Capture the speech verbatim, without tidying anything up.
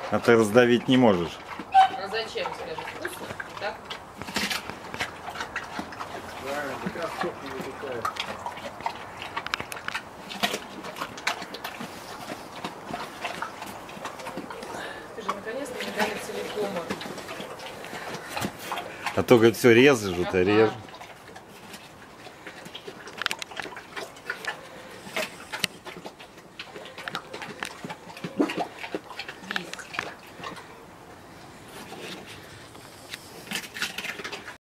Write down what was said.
А ты раздавить не можешь. А зачем, скажи? Вкусно, так? Правильно, такая сок не вытекает. Ты же наконец-то не дали целиком. А то, говорит, все режут, а Ага. режут.